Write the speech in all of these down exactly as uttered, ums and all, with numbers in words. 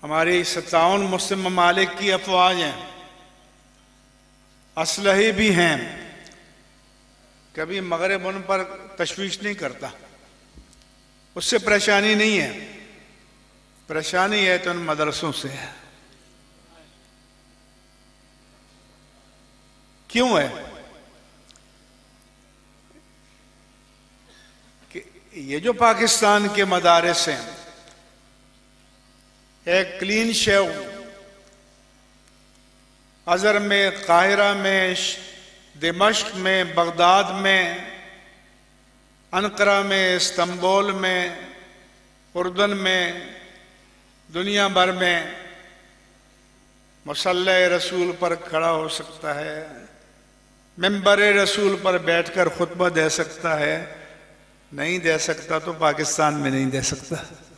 ہماری ستاون مسلم ممالک کی افواج ہیں، اسلحے بھی ہیں، کبھی مغرب ان پر تشویش نہیں کرتا، اس سے پریشانی نہیں ہے، پریشانی ہے تو ان مدرسوں سے ہے۔ کیوں ہے؟ کہ یہ جو پاکستان کے مدارس ہیں، ایک کلین شیو ازہر میں، قاہرہ میں، دمشق میں، بغداد میں، انقرہ میں، استنبول میں، اردن میں، دنیا بھر میں مصلی رسول پر کھڑا ہو سکتا ہے، ممبر رسول پر بیٹھ کر خطبہ دے سکتا ہے، نہیں دے سکتا تو پاکستان میں نہیں دے سکتا۔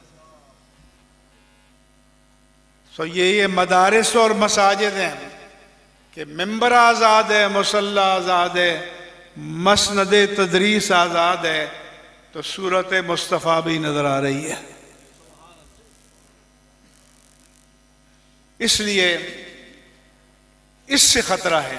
سو یہ یہ مدارس اور مساجد ہیں کہ ممبر آزاد ہے، مصلی آزاد ہے، مسند تدریس آزاد ہے، تو صورت مصطفیٰ بھی نظر آ رہی ہے۔ اس لیے اس سے خطرہ ہے،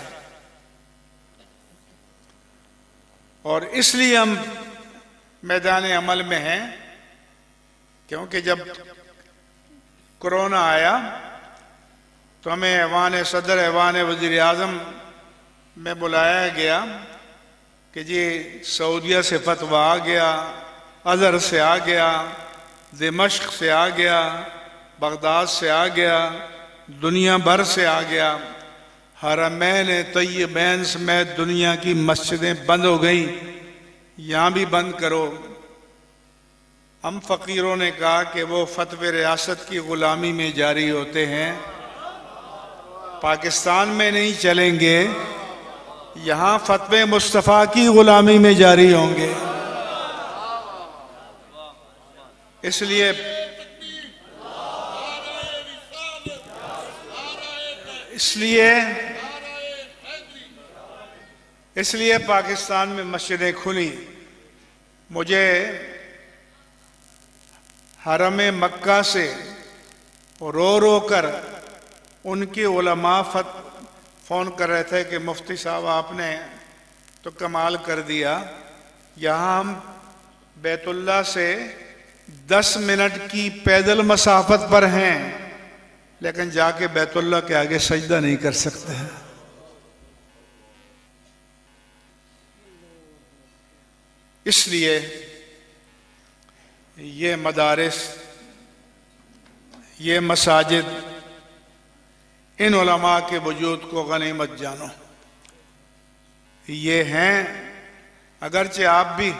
اور اس لیے ہم میدان عمل میں ہیں، کیونکہ جب کرونا آیا تو ہمیں ایوان صدر، ایوان وزیر اعظم میں بلایا گیا کہ جی سعودیہ سے فتویٰ آ گیا، ازہر سے آ گیا، دمشق سے آ گیا، بغداد سے آ گیا، دنیا بھر سے آ گیا، حرمین طیبین سمیت دنیا کی مسجدیں بند ہو گئیں، یہاں بھی بند کرو۔ ہم فقیروں نے کہا کہ وہ فتوی ریاست کی غلامی میں جاری ہوتے ہیں، پاکستان میں نہیں چلیں گے، یہاں فتوی مصطفیٰ کی غلامی میں جاری ہوں گے۔ اس لیے اس لیے اس لیے پاکستان میں مسجدیں کھلیں۔ مجھے حرم مکہ سے رو رو کر ان کے علماء فون کر رہے تھے کہ مفتی صاحب آپ نے تو کمال کر دیا، یہاں ہم بیت اللہ سے دس منٹ کی پیدل مسافت پر ہیں، لیکن جا کے بیت اللہ کے آگے سجدہ نہیں کر سکتے ہیں۔ اس لیے یہ مدارس، یہ مساجد، ان علماء کے وجود کو غنیمت جانو۔ یہ ہیں، اگرچہ آپ بھی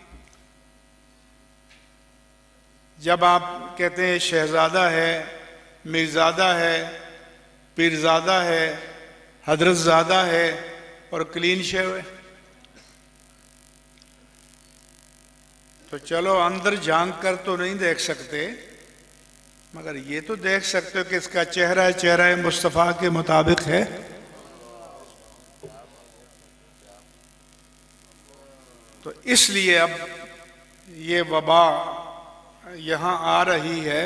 جب آپ کہتے ہیں شہزادہ ہے، میرزادہ ہے، پیرزادہ ہے، حضرت زادہ ہے اور کلین شیو ہے، تو چلو اندر جھانک کر تو نہیں دیکھ سکتے، مگر یہ تو دیکھ سکتے ہو کہ اس کا چہرہ چہرہ مصطفیٰ کے مطابق ہے۔ تو اس لیے اب یہ وبا یہاں آ رہی ہے،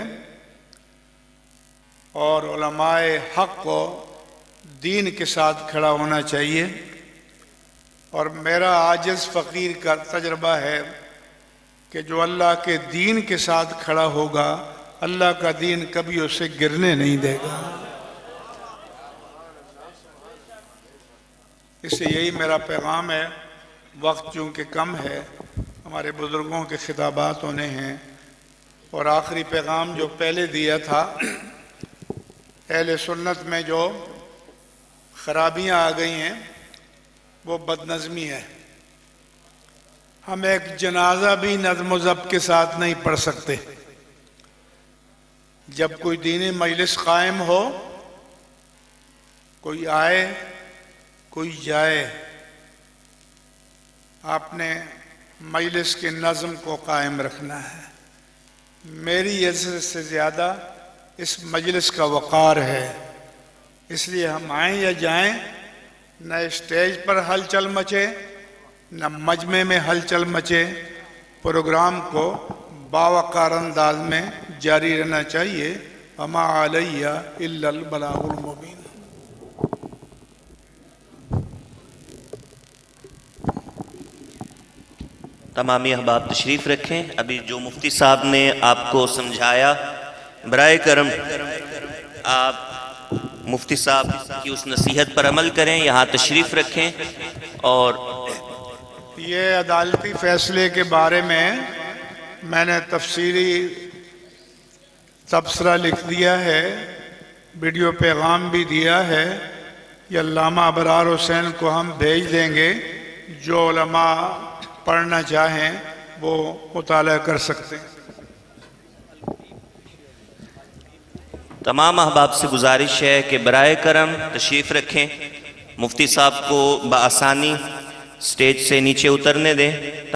اور علماء حق کو دین کے ساتھ کھڑا ہونا چاہیے، اور میرا عاجز فقیر کا تجربہ ہے کہ جو اللہ کے دین کے ساتھ کھڑا ہوگا، اللہ کا دین کبھی اسے گرنے نہیں دے گا۔ اس سے یہی میرا پیغام ہے۔ وقت چونکہ کم ہے، ہمارے بزرگوں کے خطابات ہونے ہیں، اور آخری پیغام جو پہلے دیا تھا، اہل سنت میں جو خرابیاں آ گئی ہیں وہ بد نظمی ہے۔ ہم ایک جنازہ بھی نظم و ضبط کے ساتھ نہیں پڑھ سکتے۔ جب کوئی دینی مجلس قائم ہو، کوئی آئے کوئی جائے، آپ نے مجلس کے نظم کو قائم رکھنا ہے۔ میری عزت سے زیادہ اس مجلس کا وقار ہے، اس لیے ہم آئیں یا جائیں، نہ اسٹیج پر ہلچل مچے، نہ مجمع میں ہلچل مچے، پروگرام کو باوقار انداز میں جاری رہنا چاہیے، वमा अलैया इल्लल बलागुल मुबीन। तमामी अहबाब तशरीफ़ रखें। अभी जो मुफ्ती साहब ने आपको समझाया, बराए करम आप मुफ्ती साहब की उस नसीहत पर अमल करें, यहाँ तशरीफ़ रखें। और ये अदालती फ़ैसले के बारे में मैंने तफसीली तबसरा लिख दिया है, वीडियो पैगाम भी दिया है। ये अल्लामा अबरार हुसैन को हम भेज देंगे, जो उलमा पढ़ना चाहें वो मुताला कर सकते हैं। तमाम अहबाब से गुजारिश है कि बराए करम तशरीफ़ रखें, मुफ्ती साहब को बआसानी स्टेज से नीचे उतरने दें।